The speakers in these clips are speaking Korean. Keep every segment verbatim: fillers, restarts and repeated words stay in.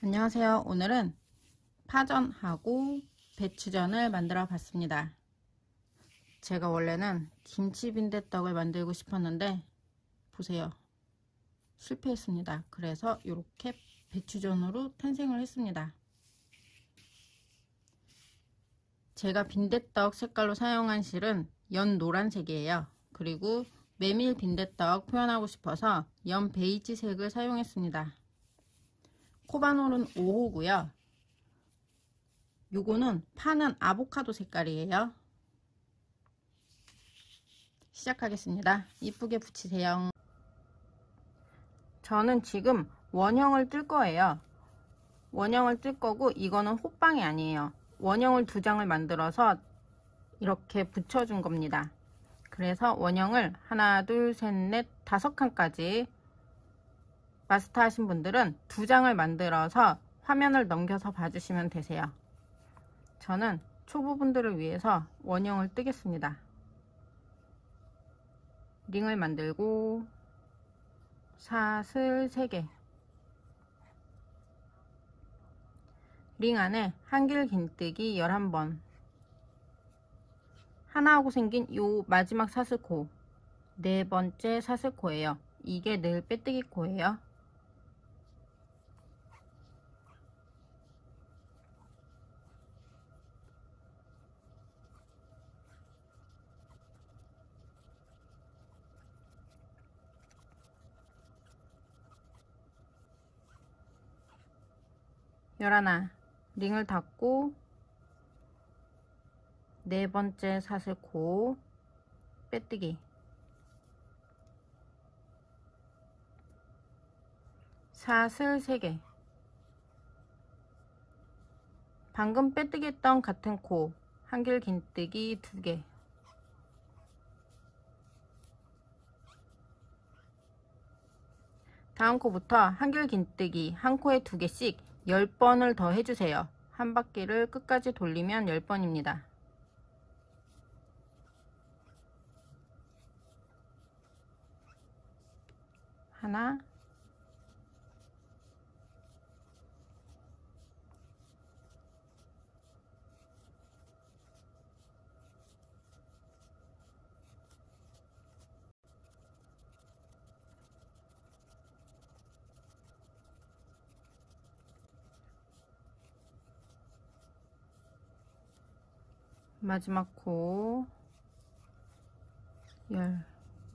안녕하세요. 오늘은 파전하고 배추전을 만들어 봤습니다. 제가 원래는 김치빈대떡을 만들고 싶었는데 보세요. 실패했습니다. 그래서 이렇게 배추전으로 탄생을 했습니다. 제가 빈대떡 색깔로 사용한 실은 연 노란색이에요. 그리고 메밀 빈대떡 표현하고 싶어서 연 베이지색을 사용했습니다. 코바놀은 오 호고요. 요거는 파는 아보카도 색깔이에요. 시작하겠습니다. 이쁘게 붙이세요. 저는 지금 원형을 뜰 거예요. 원형을 뜰 거고 이거는 호빵이 아니에요. 원형을 두 장을 만들어서 이렇게 붙여준 겁니다. 그래서 원형을 하나, 둘, 셋, 넷, 다섯 칸까지 마스터 하신 분들은 두 장을 만들어서 화면을 넘겨서 봐주시면 되세요. 저는 초보분들을 위해서 원형을 뜨겠습니다. 링을 만들고 사슬 세 개, 링 안에 한길 긴뜨기 열한 번, 하나하고 생긴 요 마지막 사슬코 네 번째 사슬코예요. 이게 늘 빼뜨기 코예요. 열하나, 링을 닫고 네 번째 사슬코 빼뜨기, 사슬 세 개, 방금 빼뜨기 했던 같은 코 한길 긴뜨기 두 개, 다음 코부터 한길 긴뜨기 한 코에 두 개씩 열 번을 더 해주세요. 한 바퀴를 끝까지 돌리면 열 번입니다. 하나, 마지막 코 열,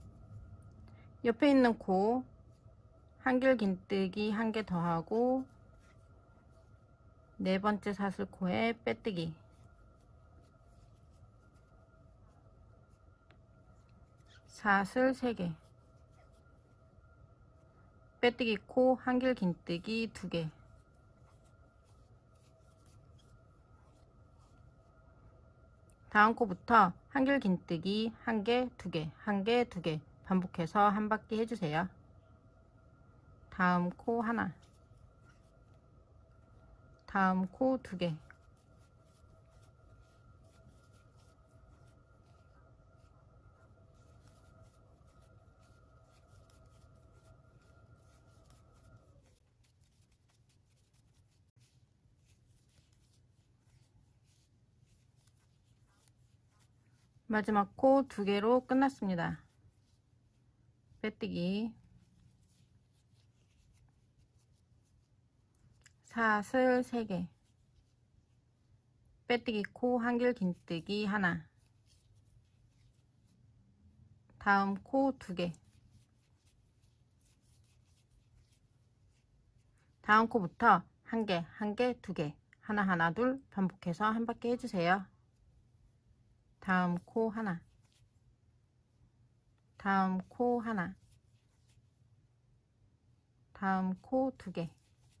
옆에 있는 코 한길 긴뜨기 한 개 더 하고 네 번째 사슬코에 빼뜨기, 사슬 세 개, 빼뜨기 코 한길 긴뜨기 두 개, 다음 코부터 한길 긴뜨기 한 개, 두 개, 한 개, 두 개 반복해서 한 바퀴 해주세요. 다음 코 하나, 다음 코 두 개, 마지막 코 두 개로 끝났습니다. 빼뜨기, 사슬 세 개, 빼뜨기 코 한길 긴뜨기 하나, 다음 코 두 개, 다음 코부터 한 개, 한 개, 두 개, 하나, 하나, 둘 반복해서 한 바퀴 해주세요. 다음 코 하나, 다음 코 하나, 다음 코 두 개,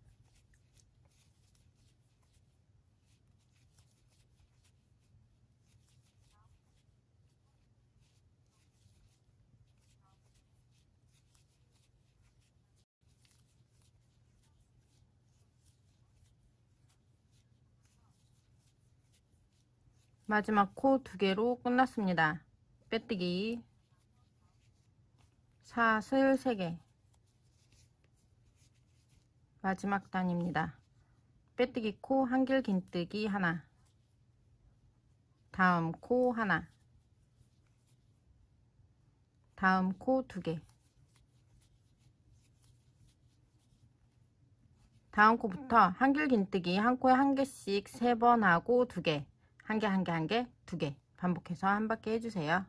마지막 코 두 개로 끝났습니다. 빼뜨기, 사슬 세 개, 마지막 단입니다. 빼뜨기 코 한길 긴뜨기 하나, 다음 코 하나, 다음 코 두 개, 다음 코부터 한길 긴뜨기 한 코에 한 개씩 세 번 하고 두 개, 한 개, 한 개, 한 개, 두 개 반복해서 한 바퀴 해주세요.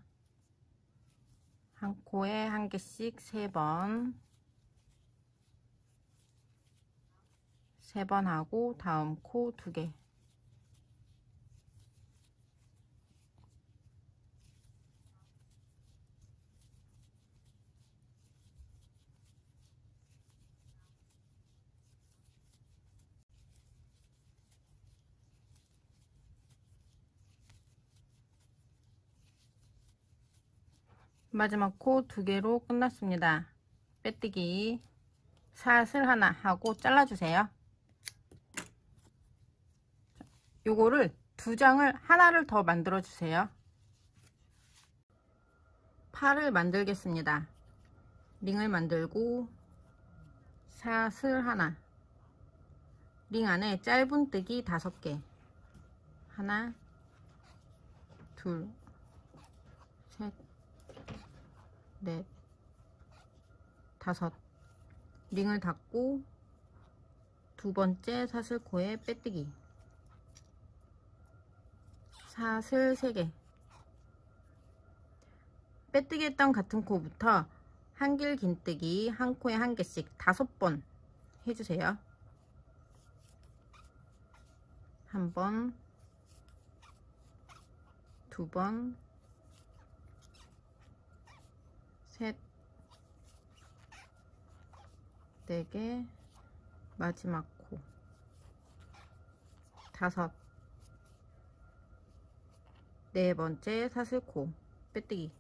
한 코에 한 개씩 세 번, 세 번 하고 다음 코 두 개, 마지막 코 두 개로 끝났습니다. 빼뜨기 사슬 하나 하고 잘라주세요. 요거를 두 장을 하나를 더 만들어 주세요. 팔을 만들겠습니다. 링을 만들고 사슬 하나, 링 안에 짧은뜨기 다섯 개, 하나, 둘, 셋, 넷, 다섯, 링을 닫고 두 번째 사슬코에 빼뜨기, 사슬 세 개, 빼뜨기 했던 같은 코부터 한길 긴뜨기 한 코에 한 개씩 다섯 번 해주세요. 한 번, 두 번, 셋, 네 개, 마지막 코, 다섯, 네 번째 사슬코, 빼뜨기,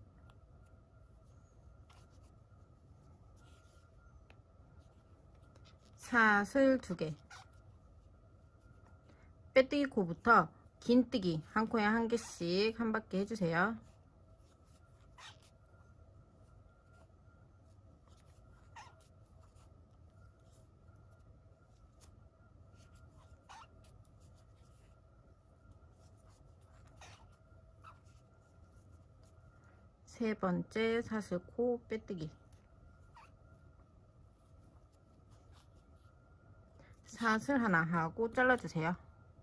사슬 두 개, 빼뜨기 코부터 긴뜨기 한 코에 한 개씩 한 바퀴 해주세요. 세 번째 사슬코 빼뜨기, 사슬 하나 하고 잘라주세요.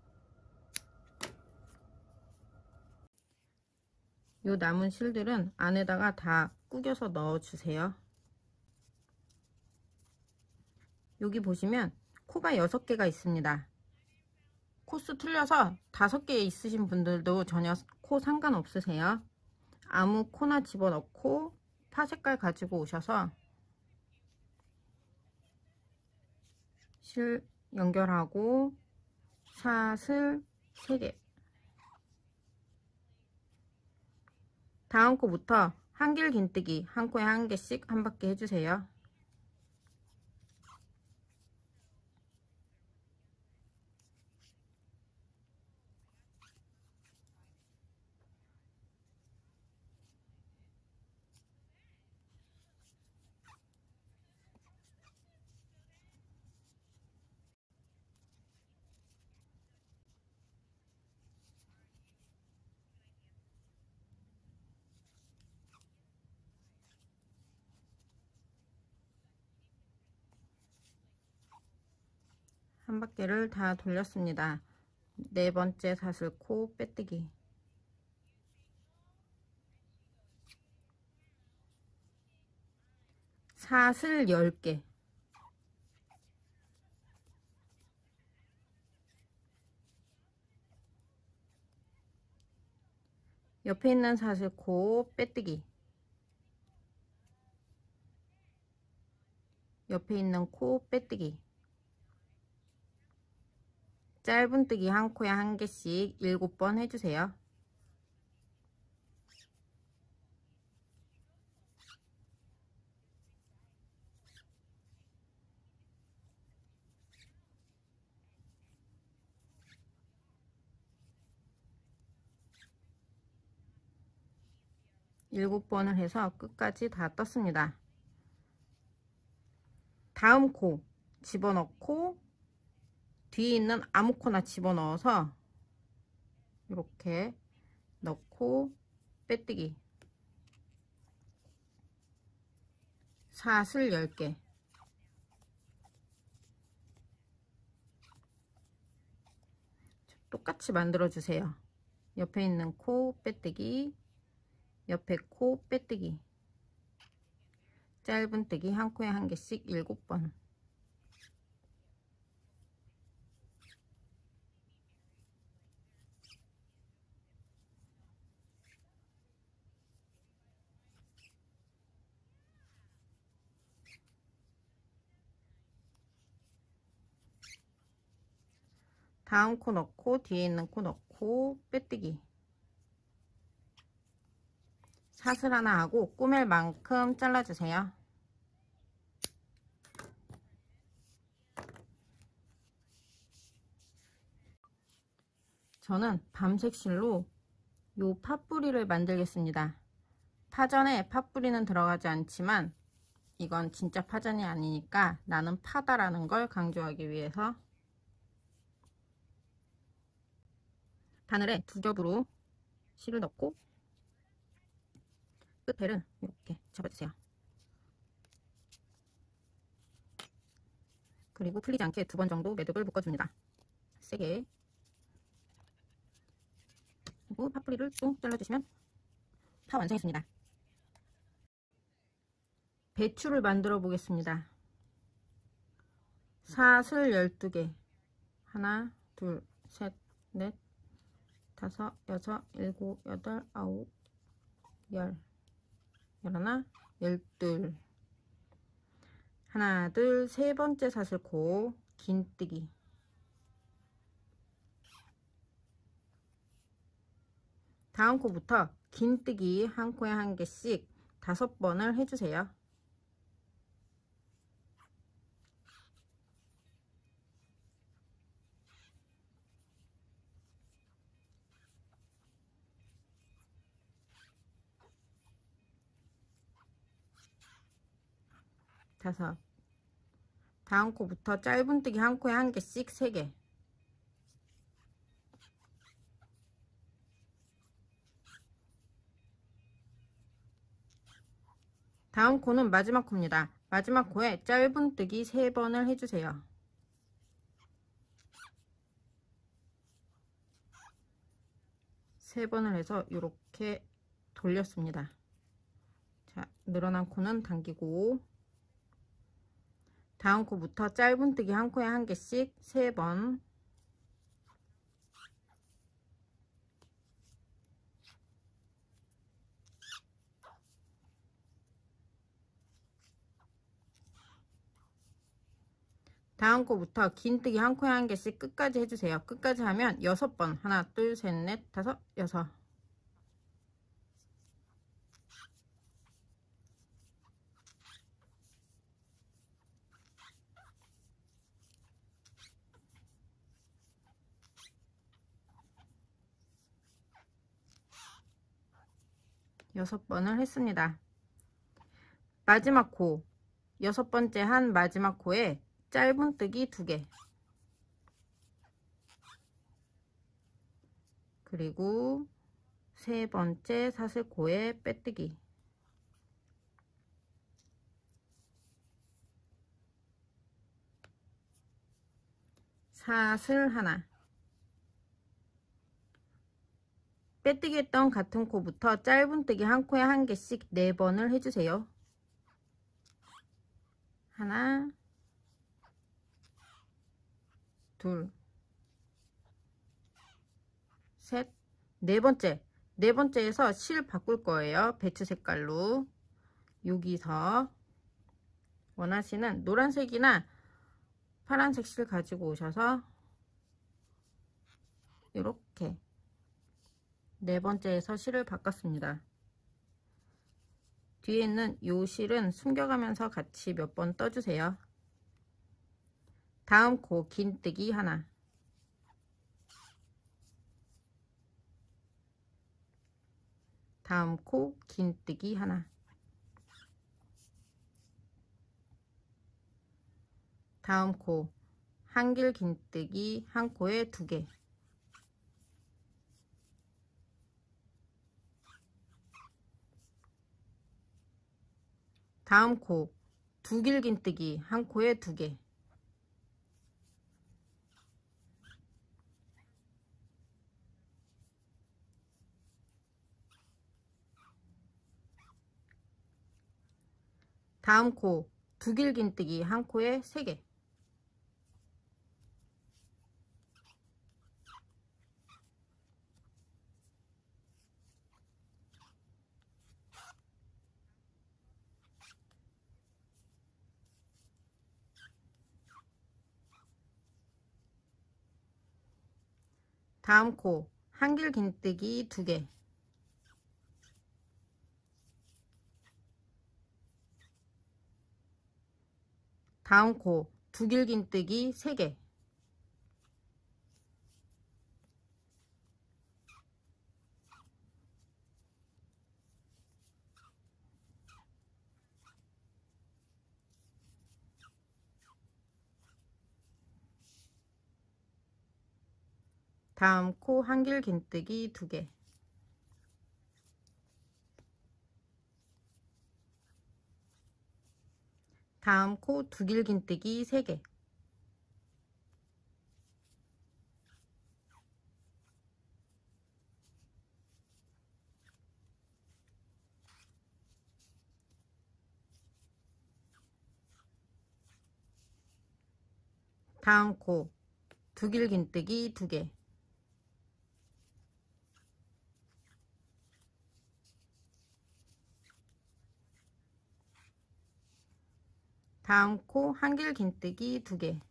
요 남은 실들은 안에다가 다 구겨서 넣어주세요. 여기 보시면 코가 여섯 개가 있습니다. 코수 틀려서 다섯 개 있으신 분들도 전혀 코 상관없으세요. 아무 코나 집어넣고 파 색깔 가지고 오셔서 실 연결하고 사슬 세 개, 다음 코부터 한길 긴뜨기 한 코에 한 개씩 한 바퀴 해주세요. 한 바퀴를 다 돌렸습니다. 네 번째 사슬코 빼뜨기, 사슬 열 개, 옆에 있는 사슬코 빼뜨기, 옆에 있는 코 빼뜨기, 짧은뜨기 한 코에 한 개씩 일곱 번 해주세요. 일곱 번을 해서 끝까지 다 떴습니다. 다음 코 집어넣고 뒤에 있는 아무 코나 집어넣어서 이렇게 넣고 빼뜨기 사슬 열 개 똑같이 만들어 주세요. 옆에 있는 코 빼뜨기, 옆에 코 빼뜨기, 짧은뜨기 한 코에 한 개씩 일곱 번. 다음 코 넣고 뒤에 있는 코 넣고 빼뜨기 사슬 하나 하고 꼬맬 만큼 잘라주세요. 저는 밤색 실로 요 팥뿌리를 만들겠습니다. 파전에 팥뿌리는 들어가지 않지만 이건 진짜 파전이 아니니까 나는 파다라는 걸 강조하기 위해서 바늘에 두 겹으로 실을 넣고 끝에를 이렇게 접어주세요. 그리고 풀리지 않게 두 번 정도 매듭을 묶어줍니다. 세게. 그리고 팥뿌리를 또 잘라주시면 파 완성했습니다. 배추를 만들어 보겠습니다. 사슬 열두 개 하나 둘 셋 넷 다섯 여섯 일곱 여덟 아홉 열 열하나 열둘 하나 둘 세 번째 사슬코 긴뜨기 다음 코부터 긴뜨기 한 코에 한 개씩 다섯 번을 해주세요. 다섯. 다음 코부터 짧은뜨기 한 코에 한 개씩 세 개. 다음 코는 마지막 코입니다. 마지막 코에 짧은뜨기 세 번을 해주세요. 세 번을 해서 이렇게 돌렸습니다. 자, 늘어난 코는 당기고 다음 코부터 짧은뜨기 한 코에 한 개씩 세 번 다음 코부터 긴뜨기 한 코에 한 개씩 끝까지 해주세요. 끝까지 하면 여섯 번 하나 둘 셋 넷 다섯 여섯 여섯 번을 했습니다. 마지막 코 여섯 번째 한 마지막 코에 짧은뜨기 두 개 그리고 세 번째 사슬코에 빼뜨기 사슬 하나 빼뜨기 했던 같은 코부터 짧은뜨기 한 코에 한 개씩 네 번을 해주세요. 하나 둘 셋 네 번째 네 번째에서 실 바꿀 거예요. 배추 색깔로 여기서 원하시는 노란색이나 파란색 실 가지고 오셔서 이렇게 네 번째에서 실을 바꿨습니다. 뒤에 있는 요 실은 숨겨가면서 같이 몇 번 떠주세요. 다음 코 긴뜨기 하나 다음 코 긴뜨기 하나 다음 코 한길 긴뜨기 한 코에 두 개. 다음 코 두 길 긴뜨기 한 코에 두 개. 다음 코 두 길 긴뜨기 한 코에 세 개. 다음 코 한길 긴뜨기 두 개. 다음 코 두 길 긴뜨기 세 개. 다음 코 한길 긴뜨기 두 개. 다음 코 두 길 긴뜨기 세 개. 다음 코 두 길 긴뜨기 두 개. 다음 코 한길 긴뜨기 두 개.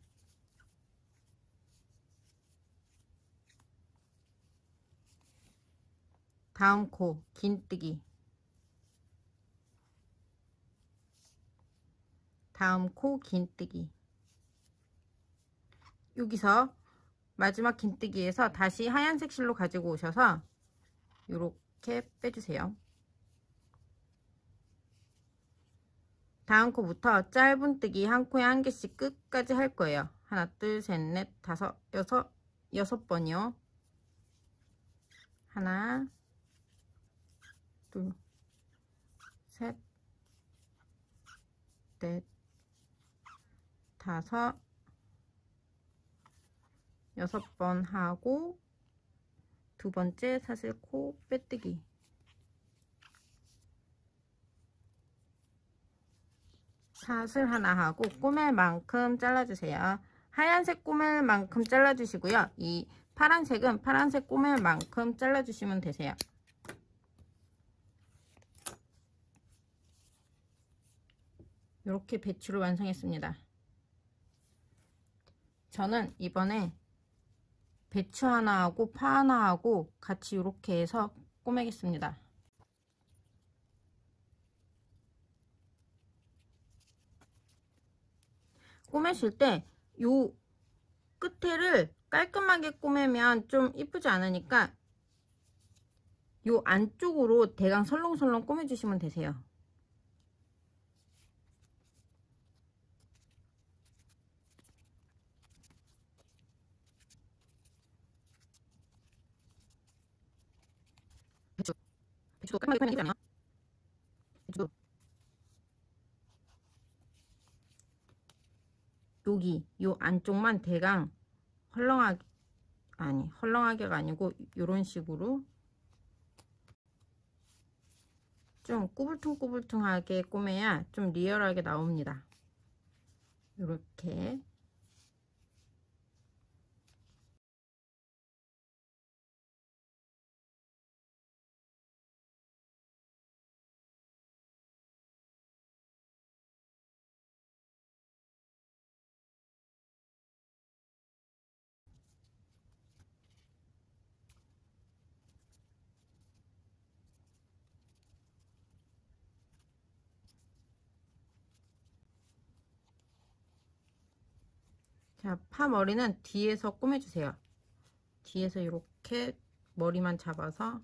다음 코 긴뜨기. 다음 코 긴뜨기. 여기서 마지막 긴뜨기에서 다시 하얀색 실로 가지고 오셔서 이렇게 빼주세요. 다음 코부터 짧은뜨기 한 코에 한 개씩 끝까지 할 거예요. 하나, 둘, 셋, 넷, 다섯, 여섯, 여섯 번이요. 하나, 둘, 셋, 넷, 다섯, 여섯 번 하고 두 번째 사슬코 빼뜨기. 사슬 하나 하고 꼬맬 만큼 잘라주세요. 하얀색 꼬맬 만큼 잘라주시고요. 이 파란색은 파란색 꼬맬 만큼 잘라주시면 되세요. 이렇게 배추를 완성했습니다. 저는 이번에 배추 하나 하고 파 하나 하고 같이 이렇게 해서 꼬매겠습니다. 꼬매실 때 요 끝에를 깔끔하게 꼬매면 좀 이쁘지 않으니까 요 안쪽으로 대강 설렁설렁 꼬매주시면 되세요. 배추, 배추도 깔끔하게 꼬매는 게 아니야. 배추도 여기 요 안쪽만 대강 헐렁하게, 아니 헐렁하게가 아니고 요런 식으로 좀 꾸불퉁꾸불퉁하게 꼬매야 좀 리얼하게 나옵니다. 요렇게. 자, 파 머리는 뒤에서 꼬매주세요. 뒤에서 이렇게 머리만 잡아서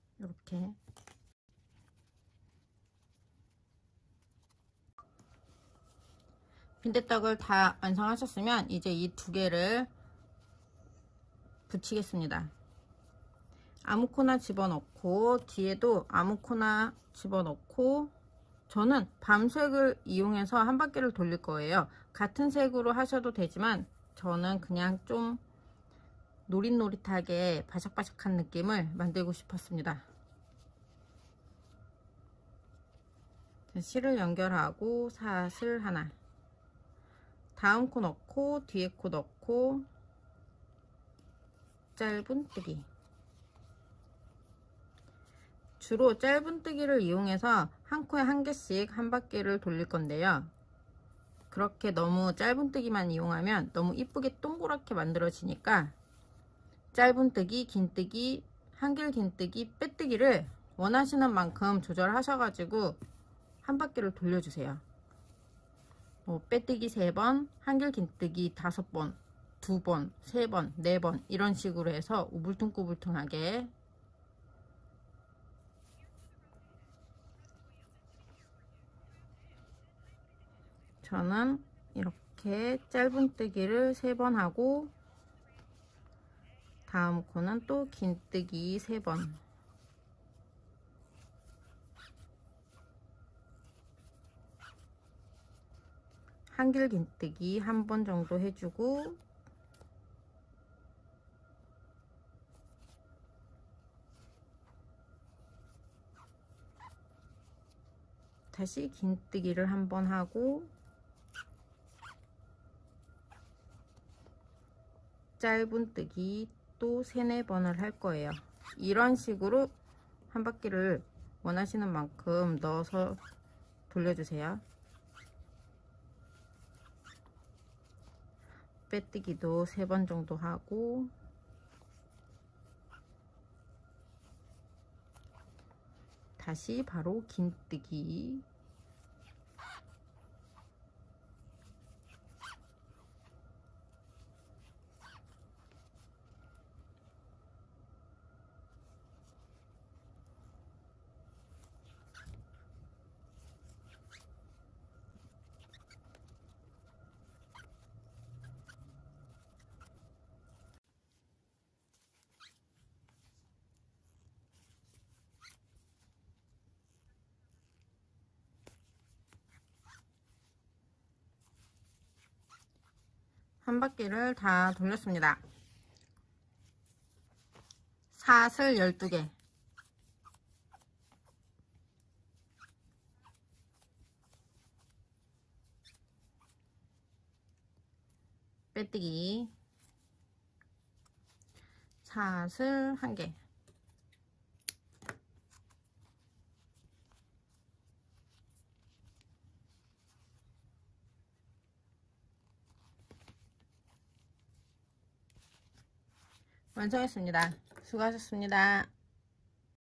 이렇게. 빈대떡을 다 완성하셨으면 이제 이 두 개를 붙이겠습니다. 아무거나 집어넣고 뒤에도 아무거나 집어넣고, 저는 밤색을 이용해서 한 바퀴를 돌릴 거예요. 같은 색으로 하셔도 되지만 저는 그냥 좀 노릿노릿하게 바삭바삭한 느낌을 만들고 싶었습니다. 실을 연결하고 사슬 하나, 다음 코 넣고 뒤에 코 넣고 짧은뜨기. 주로 짧은뜨기를 이용해서 한 코에 한 개씩 한 바퀴를 돌릴 건데요. 그렇게 너무 짧은뜨기만 이용하면 너무 이쁘게 동그랗게 만들어지니까 짧은뜨기, 긴뜨기, 한길 긴뜨기, 빼뜨기를 원하시는 만큼 조절하셔가지고 한 바퀴를 돌려주세요. 뭐 빼뜨기 세 번, 한길 긴뜨기 다섯 번, 두 번, 세 번, 네 번 이런 식으로 해서 우불퉁우불퉁하게. 저는 이렇게 짧은뜨기를 세 번 하고 다음 코는 또 긴뜨기 세 번, 한길 긴뜨기 한 번 정도 해주고, 다시 긴뜨기를 한 번 하고 짧은뜨기 또 세네 번을 할 거예요. 이런 식으로 한 바퀴를 원하시는 만큼 넣어서 돌려주세요. 빼뜨기도 세 번 정도 하고, 다시 바로 긴뜨기. 한 바퀴를 다 돌렸습니다. 사슬 열두 개, 빼뜨기, 사슬 한 개, 완성했습니다. 수고하셨습니다.